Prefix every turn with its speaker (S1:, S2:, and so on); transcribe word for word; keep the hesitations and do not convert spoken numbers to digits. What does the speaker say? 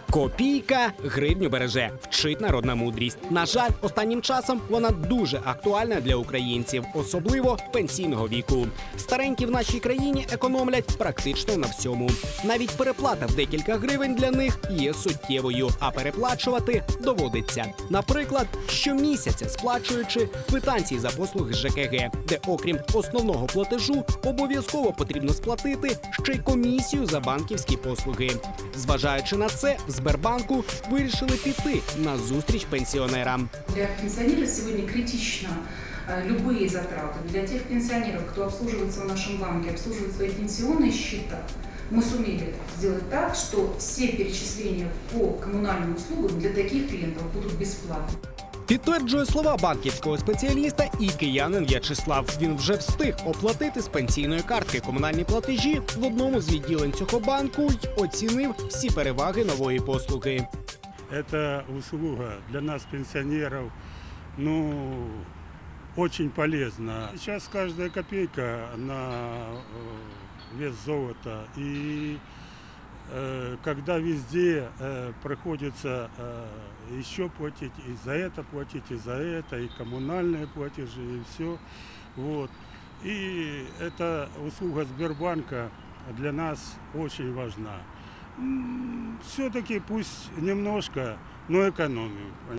S1: Копійка гривню береже, вчить народна мудрість. На жаль, останнім часом вона дуже актуальна для українців, особливо пенсійного віку. Старенькі в нашій країні економлять практично на всьому. Навіть переплата в декілька гривень для них є суттєвою, а переплачувати доводиться. Наприклад, щомісяця сплачуючи квитанції за послуги ЖКГ, де окрім основного платежу обов'язково потрібно сплатити ще й комісію за банківські послуги. Зважаючи на це, в Сбербанку вирішили піти на зустріч пенсіонерам.
S2: Для пенсионеров сегодня критично любые затраты. Для тех пенсионеров, кто обслуживается в нашем банке, обслуживает свои пенсионные счета, мы сумели сделать так, что все перечисления по коммунальным услугам для таких клиентов будут бесплатны.
S1: Підтверджує слова банківського спеціаліста і киянин В'ячеслав. Він вже встиг оплатити з пенсійної картки комунальні платежі в одному з відділень цього банку й оцінив всі переваги нової послуги.
S3: Эта услуга для нас, пенсионеров, ну, очень полезна. Сейчас каждая копейка на вес золота. И э, когда везде э, приходится э, еще платить, и за это платить, и за это, и коммунальные платежи, и все. Вот. И эта услуга Сбербанка для нас очень важна. Все-таки пусть немножко, но экономим.